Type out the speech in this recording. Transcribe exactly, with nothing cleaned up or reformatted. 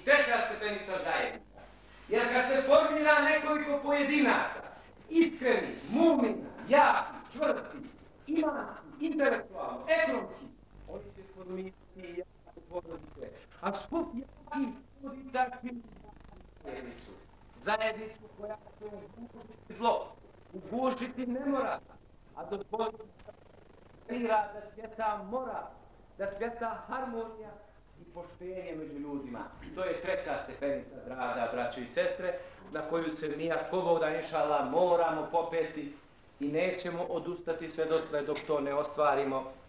treća stepenica zajednica. Jer kad se formira nekoliko pojedinaca, iskreni, mumina, jaki, čvrsti, imanski, intelektualno, ekonomski, oni će formirati jake porodice. A skup jakih porodica čini zajednicu. Zajednicu koja će ugušiti zlo, ugušiti nemoral, a dozvoliti da cvjeta moral, da cvjeta harmonija i poštenje među ljudima. To je treća stepenica, draga braćo i sestre, na koju se mi, ako Bog da inša Allah, moramo popeti i nećemo odustati sve dotle dok to ne ostvarimo.